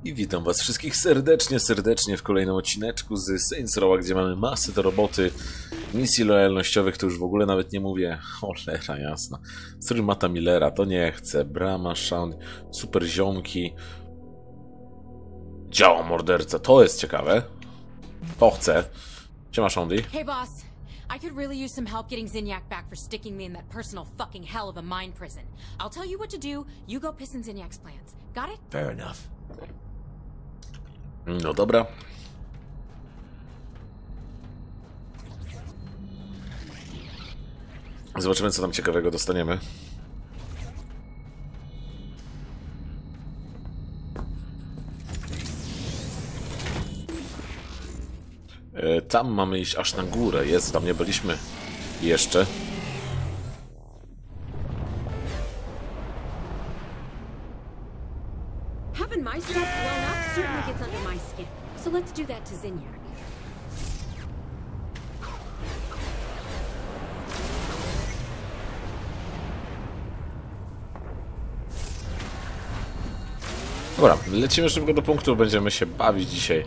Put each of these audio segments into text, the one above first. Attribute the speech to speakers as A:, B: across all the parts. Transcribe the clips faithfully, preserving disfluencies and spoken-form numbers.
A: I witam was wszystkich serdecznie, serdecznie w kolejnym odcineczku z Saints Row, gdzie mamy masę do roboty, misji lojalnościowych, to już w ogóle nawet nie mówię. Cholera jasna. Strój Mata Millera, to nie chcę. Brama, Shaun, super ziomki. Działa morderca, to jest ciekawe. To chcę. Siema, Shaundi.
B: Hey boss, I could really use some help getting Zinyak back for sticking me in that personal fucking hell of a mine prison. I'll tell you what to do, you go piss in Zinyak's plans. Got it?
C: Fair enough.
A: No dobra. Zobaczymy, co tam ciekawego dostaniemy. E, tam mamy iść aż na górę. Jest, tam nie byliśmy jeszcze.
B: Having my stuff blown up certainly gets under my skin. So let's do that to Zinyak.
A: Dobra, lecimy szybko do punktu, będziemy się bawić dzisiaj.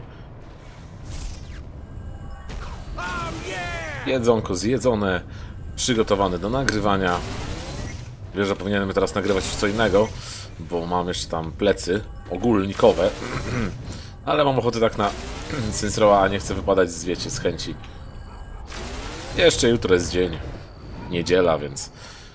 A: Jedzonko zjedzone, przygotowane do nagrywania. Wiesz, że powinienem teraz nagrywać już co innego, bo mam jeszcze tam plecy ogólnikowe. Ale mam ochotę tak na Saints Row, a nie chcę wypadać z, wiecie, z chęci. Jeszcze jutro jest dzień. Niedziela, więc...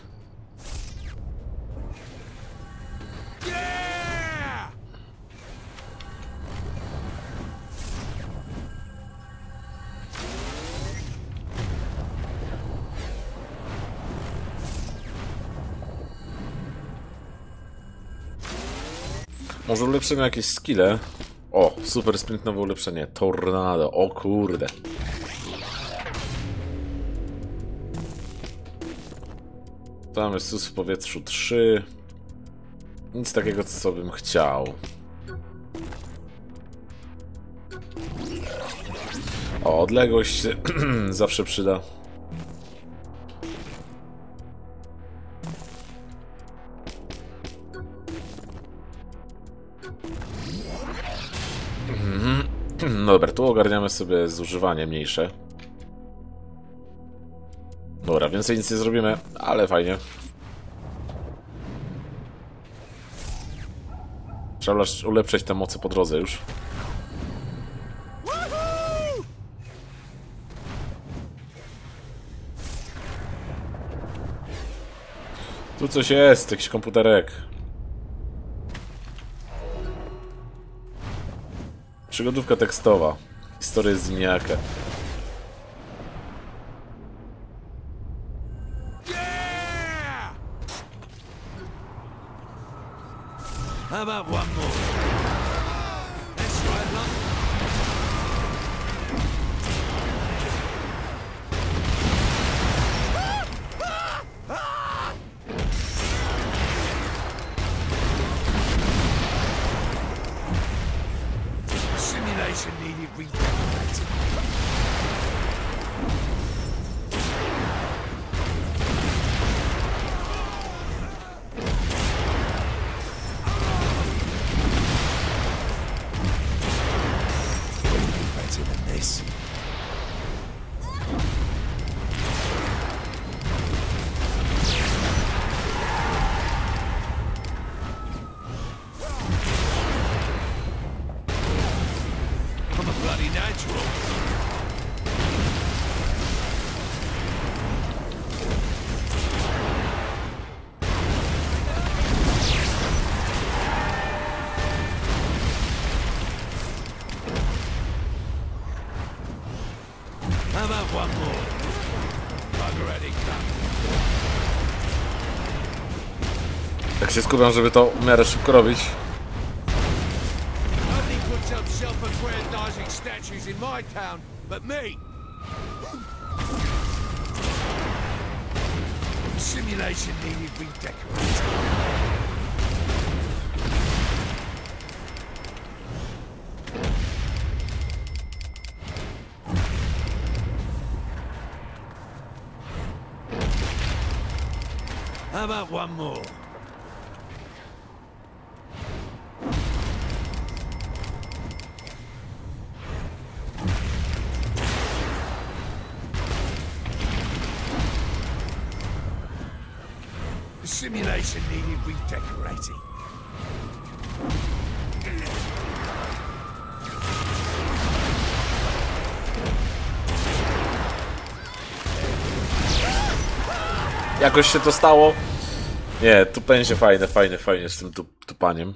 A: Może ulepszymy jakieś skille. O, super sprint, nowe ulepszenie. Tornado, o kurde. Tam jest sus w powietrzu trzy. Nic takiego, co bym chciał. O, odległość zawsze przyda. Dobra, tu ogarniamy sobie zużywanie mniejsze. Dobra, więcej nic nie zrobimy, ale fajnie. Trzeba ulepszyć te moce po drodze już. Tu coś jest, jakiś komputerek. Przygodówka tekstowa. Historia z Zinyaka.
C: How about one more? That's right, love. Simulation needed redecorating. Better than this. I'm a bloody natural. How about one more? I've already done.
A: Tak się skupiam, żeby to w miarę szybko robić.
C: Nobody puts up self-aggrandizing statues in my town, but me. Simulation needed redecorating. How about one more? simulation needed redecorating.
A: Jakoś się to stało. Nie, tu będzie fajne, fajne, fajnie z tym tu, tupaniem.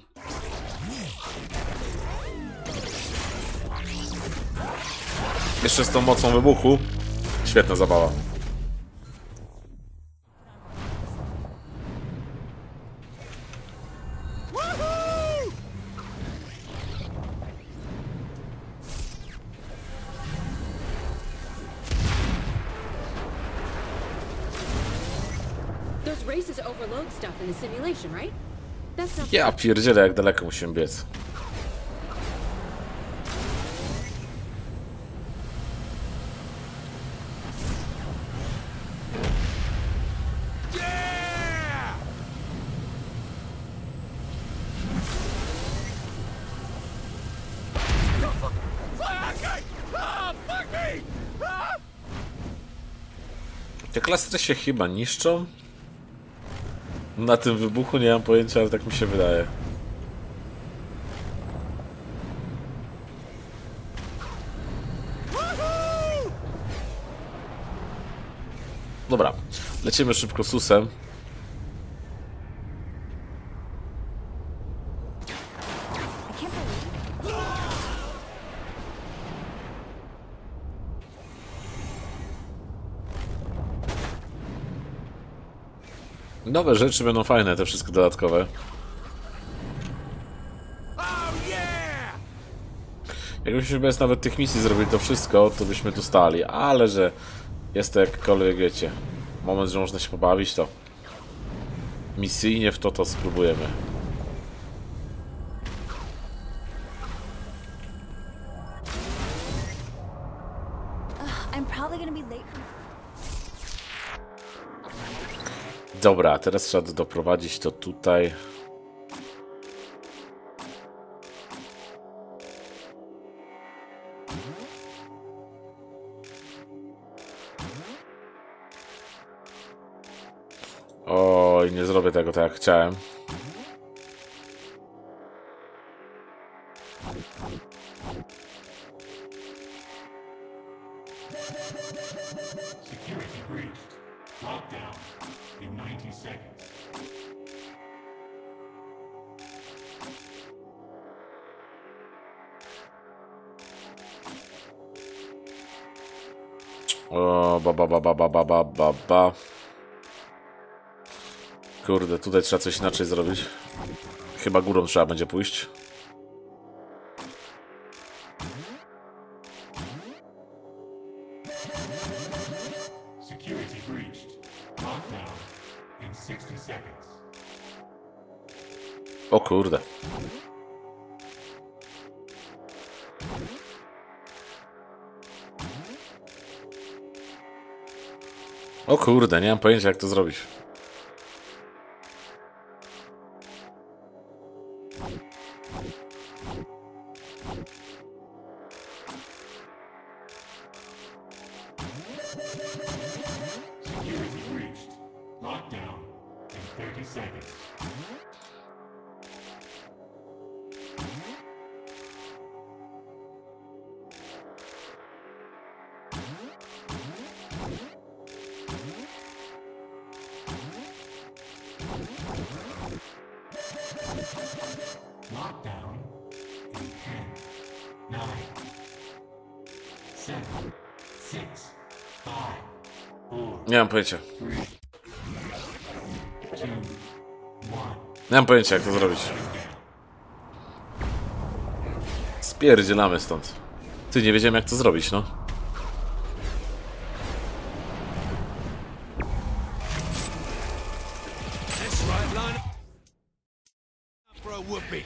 A: Jeszcze z tą mocą wybuchu. Świetna zabawa.
B: Those races overload stuff in the simulation, right? That's not
A: Ja pierdzielę, jak daleko musimy biec.
C: Yeah! Okay. Ah, fuck me! Ah!
A: Te klastry się chyba niszczą. Na tym wybuchu nie mam pojęcia, ale tak mi się wydaje. Dobra, lecimy szybko susem. Nowe rzeczy będą fajne, te wszystkie dodatkowe.
C: Oh yeah!
A: Jakbyśmy bez nawet tych misji zrobili to wszystko, to byśmy tu stali, ale że jest to jakkolwiek, wiecie, moment, że można się pobawić, to misyjnie w to to spróbujemy.
D: I'm probably gonna be late for...
A: Dobra, teraz trzeba doprowadzić to tutaj. Oj, nie zrobię tego tak jak chciałem.
E: Security breached. Lockdown in ninety seconds.
A: O, ba ba ba ba ba ba ba ba ba. Kurde, tutaj trzeba coś inaczej zrobić. Chyba górą trzeba będzie pójść.
E: Security breached. Lockdown in sixty seconds.
A: O kurde. O kurde, nie mam pojęcia jak to zrobić.
E: Security breached. Lockdown in thirty seconds. Lockdown in ten, nine, seven, six, five, four,
A: Nie mam pojęcia.
E: two, one.
A: Nie mam pojęcia jak to zrobić. Spierdzielamy stąd. Ty, nie wiedziałem jak to zrobić, no.
C: That's right, line up for a whooping.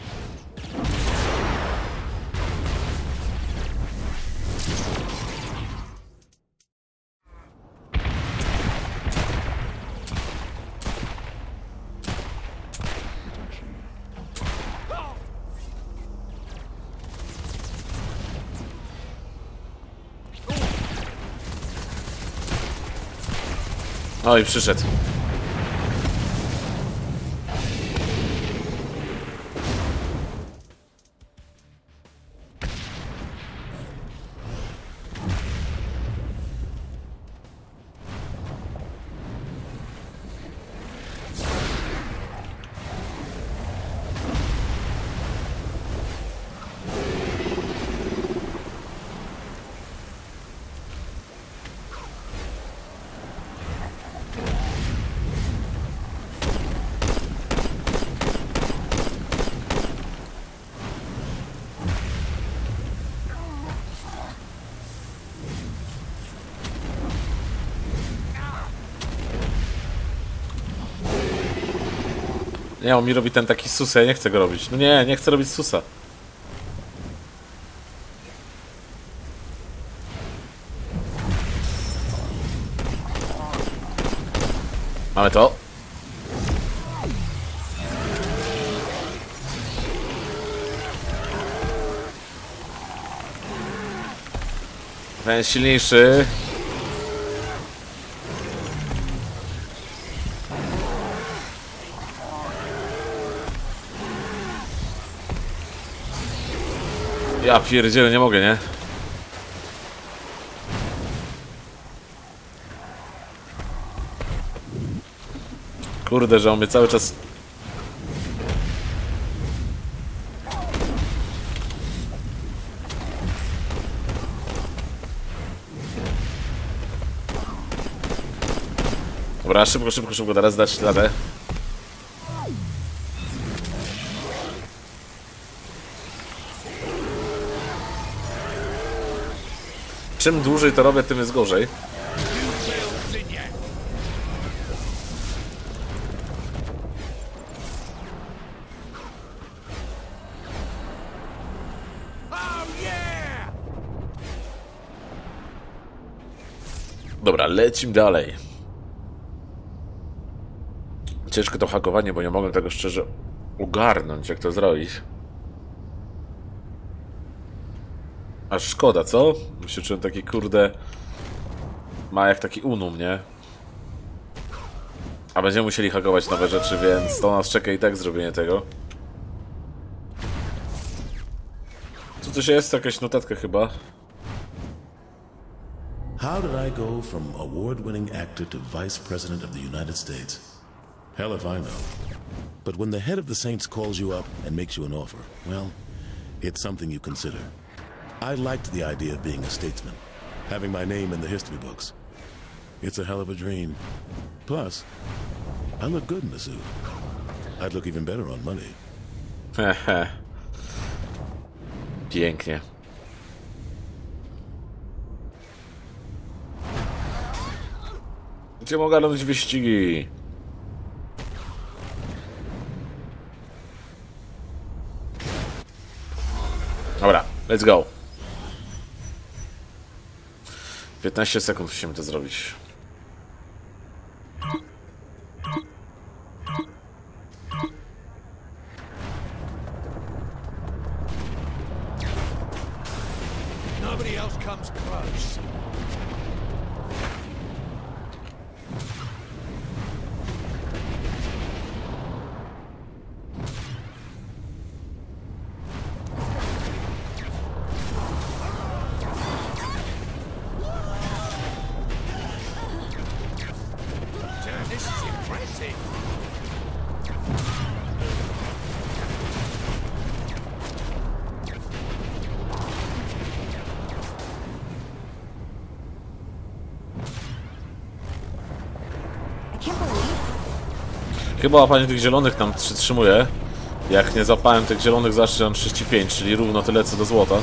A: O i przyszedł. Nie, on mi robi ten taki sus, ja nie chcę go robić. No nie, nie chcę robić susa. Mamy to. Ten jest silniejszy. Ja pierdzielę, nie mogę, nie? Kurde, że on mnie cały czas... Dobra, szybko, szybko, szybko, teraz dać radę. Czym dłużej to robię, tym jest gorzej. Dobra, lecimy dalej. Ciężko to hakowanie, bo nie mogę tego szczerze ogarnąć, jak to zrobić. Aż szkoda, co? Myślę, że taki kurde... Ma jak taki unum, nie? A będziemy musieli hakować nowe rzeczy, więc to nas czeka i tak zrobienie tego. Tu coś jest, jakaś notatka chyba.
F: How did I go from award-winning actor to vice president of the United States? Hell if I know. But when the head of the Saints calls you up and makes you an offer, well, it's something you consider. I liked the idea of being a statesman, having my name in the history books. It's a hell of a dream. Plus, I look good in the suit. I'd look even better on money.
A: Hehe. Pięknie. Gdzie mogę robić wyścigi? Dobra, let's go. piętnaście sekund musimy to zrobić.
C: Nobody else comes close. Damn, this is impressive.
D: I can't believe
A: Chyba łapanie tych zielonych tam przytrzymuje. Jak nie złapałem tych zielonych, zawsze mam trzydzieści pięć, czyli równo tyle co do złota.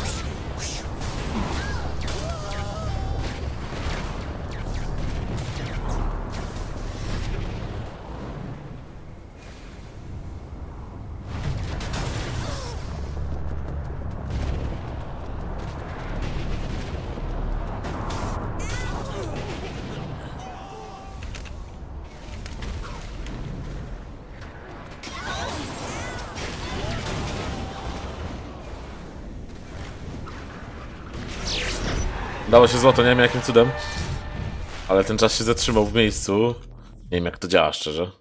A: Dało się złoto, nie wiem jakim cudem. Ale ten czas się zatrzymał w miejscu. Nie wiem jak to działa, szczerze.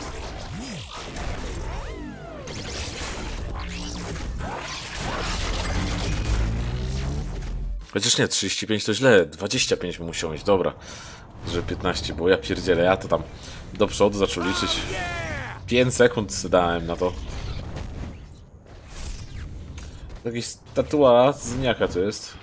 A: Chociaż nie, trzydzieści pięć to źle, dwadzieścia pięć by musiał mieć, dobra. Że piętnaście, bo ja pierdzielę, ja to tam do przodu zaczął liczyć. pięć sekund dałem na to. Jakiś statua z Zyniaka to jest.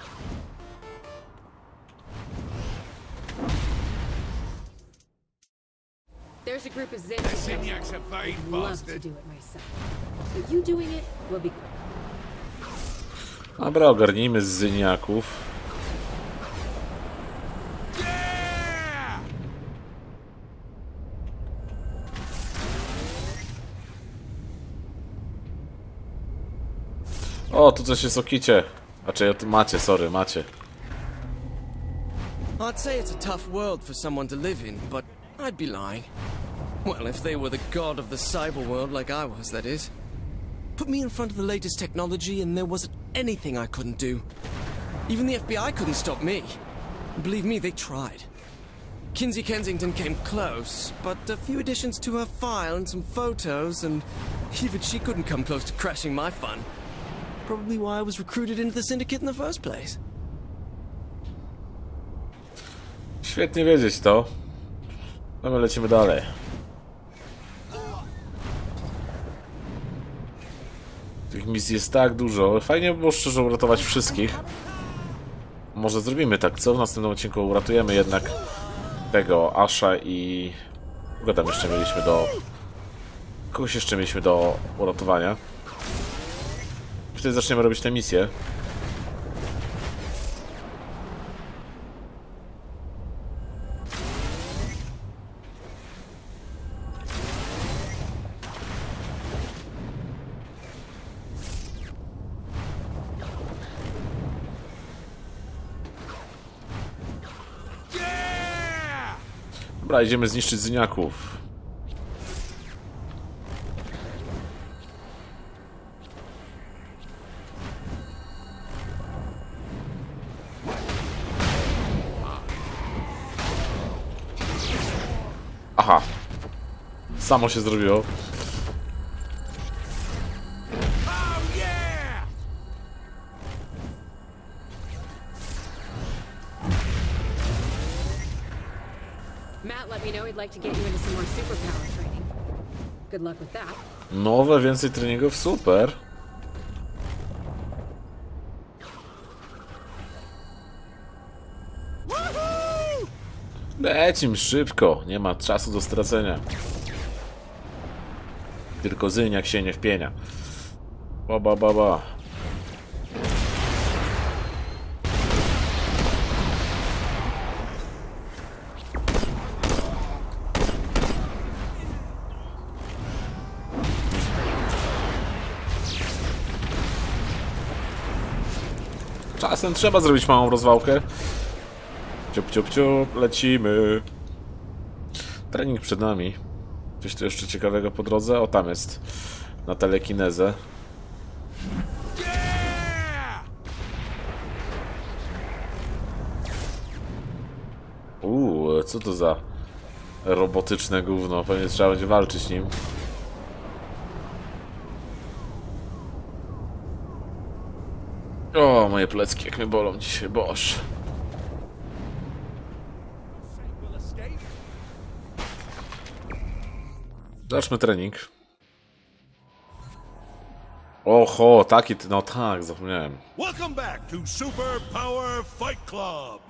B: There's a group of
C: The
B: Zyniaks.
C: Zyniak's a vain
B: I'd love to
C: bastard.
B: do it myself. But you doing it will be great.
A: Dobra, ogarnijmy z Zyniaków.
C: Yeah!
A: O, tu coś jest o kicie. Znaczy, macie, sorry, macie.
G: I'd say it's a tough world for someone to live in, but I'd be lying. Well, if they were the god of the cyber world like I was, that is. Put me in front of the latest technology and there wasn't anything I couldn't do. Even the F B I couldn't stop me. Believe me, they tried. Kinsey Kensington came close, but a few additions to her file and some photos, and even she couldn't come close to crashing my fun. Probably why I was recruited into the syndicate in the first place.
A: Świetnie wiedzieć to. No my lecimy dalej. Tych misji jest tak dużo. Fajnie by było szczerze uratować wszystkich. Może zrobimy tak, co? W następnym odcinku uratujemy jednak tego Asha i... Kogo tam jeszcze mieliśmy do... Kogoś jeszcze mieliśmy do uratowania. Wtedy zaczniemy robić tę misję. Dobra, idziemy zniszczyć zyniaków. Aha. Samo się zrobiło.
B: Matt let me know he'd like to get you into some more superpower training. Good luck with that.
A: Nowe, więcej treningów, super. Lecim szybko, nie ma czasu do stracenia. Tylko zyniak się nie wpienia. Ba ba ba ba. Czasem trzeba zrobić małą rozwałkę. Ciup, ciup, ciup, lecimy. Trening przed nami. Coś tu jeszcze ciekawego po drodze? O, tam jest. Na telekinezę. Uuu, co to za robotyczne gówno? Pewnie trzeba będzie walczyć nim. O, moje plecki jak mnie bolą dzisiaj, boż. Zacznijmy trening. Oho, taki, no tak, zapomniałem.
C: Welcome back to Super Power Fight Club.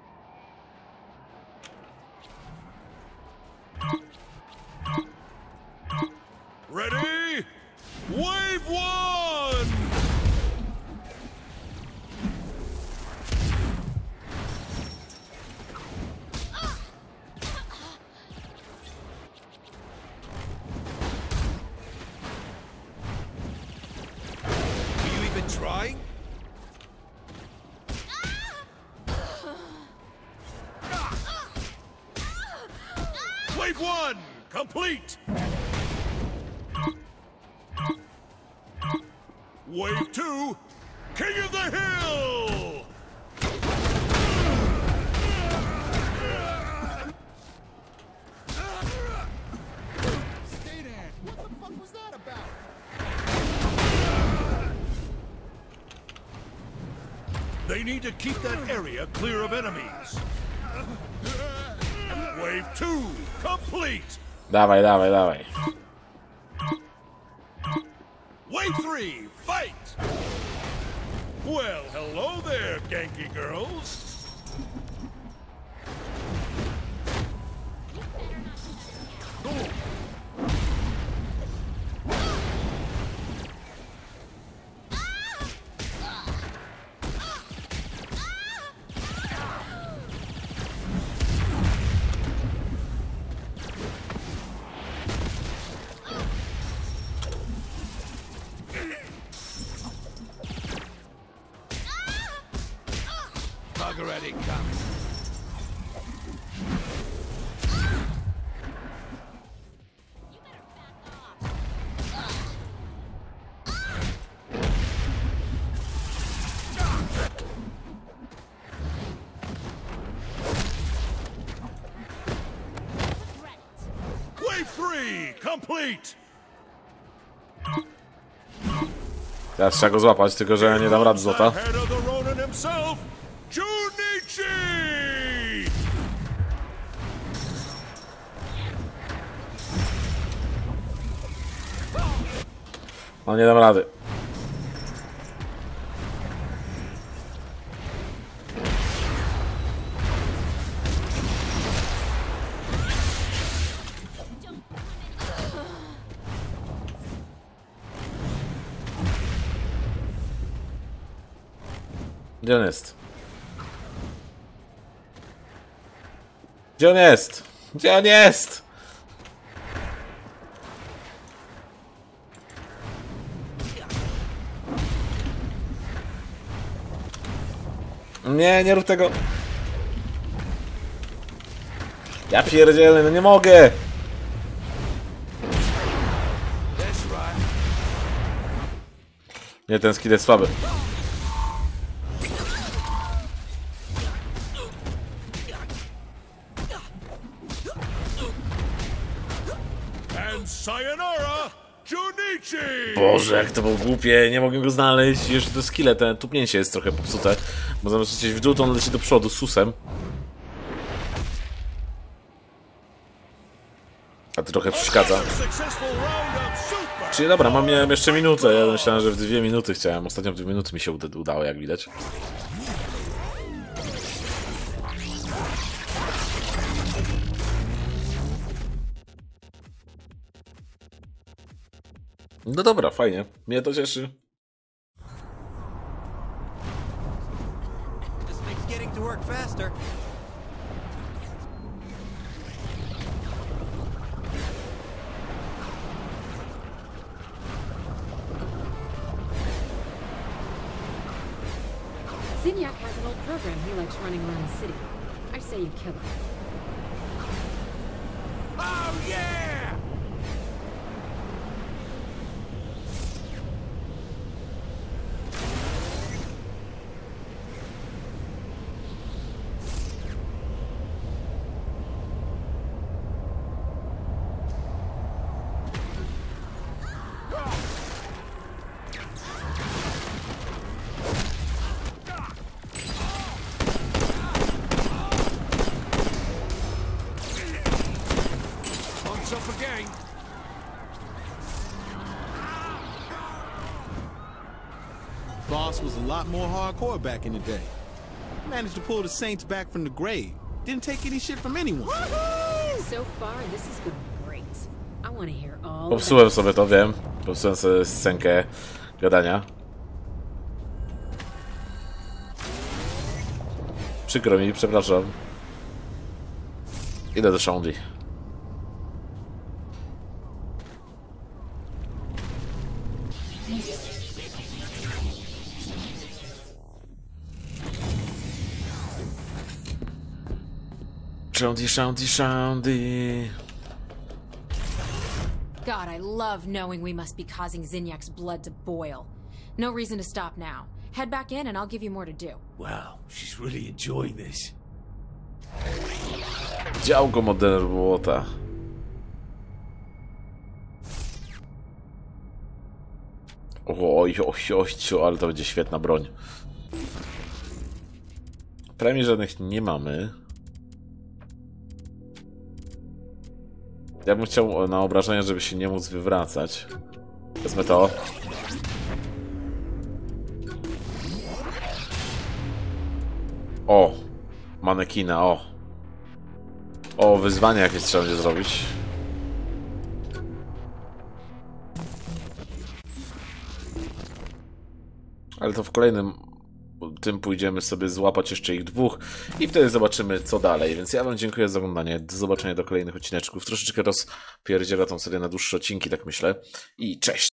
C: Ready? Wave one! Trying? Wave one, complete. Wave two, King of the Hill. Stay there. What the fuck was that about? They need to keep that area clear of enemies. Wave two, complete.
A: Dawaj, dawaj, dawaj.
C: Wave three, fight. Well, hello there, Genki girls. Wave three complete.
A: Teraz trzeba go złapać, tylko że ja nie dam rady złota.
C: Head of the Ronin himself, Junichi!
A: No nie dam rady. Gdzie on jest? Gdzie on jest? Gdzie on jest? Nie, nie rób tego. Ja pierdzielę, no nie mogę. Nie, ten skill jest słaby.
C: And sayonara, Junichi!
A: Boże, jak to było głupie, nie mogę go znaleźć. Jeszcze to skille, ten tupnięcie jest trochę popsute. Bo zamiast lecieć w dół, to on leci do przodu, susem. A to trochę przeszkadza.
C: Successful round of super.
A: Czyli dobra, mam miałem jeszcze minutę. Ja myślałem, że w dwie minuty chciałem. Ostatnio w dwie minuty mi się uda udało, jak widać. No dobra, fajnie. Mnie to cieszy.
H: This makes getting to work faster.
I: Zinyak has an old program he likes running around the city. I say you kill it.
C: Oh yeah! Up again.
J: Boss was a lot more hardcore back in the day. Managed to pull the Saints back from the grave. Didn't take any shit from anyone.
I: So far, this is going great. I want to hear all
A: Popsułem sobie to, wiem. Popsułem sobie scenkę gadania. Przykro mi, przepraszam. Idę do Shandy. Shandy, Shandy, Shandy.
B: God, I love knowing we must be causing Zinyak's blood to boil. No reason to stop now. Head back in and I'll give you more to do.
C: Wow, she's really enjoying this.
A: Działko model błota. Oj, oj, oj, ale to będzie świetna broń. Premii żadnych nie mamy. Ja bym chciał na obrażenia, żeby się nie móc wywracać. Wezmę to. O! Manekina, o! O, wyzwanie jakieś trzeba będzie zrobić. Ale to w kolejnym tym pójdziemy sobie złapać jeszcze ich dwóch i wtedy zobaczymy co dalej. Więc ja wam dziękuję za oglądanie. Do zobaczenia do kolejnych odcineczków. Troszeczkę rozpierdziela tą serię na dłuższe odcinki, tak myślę. I cześć!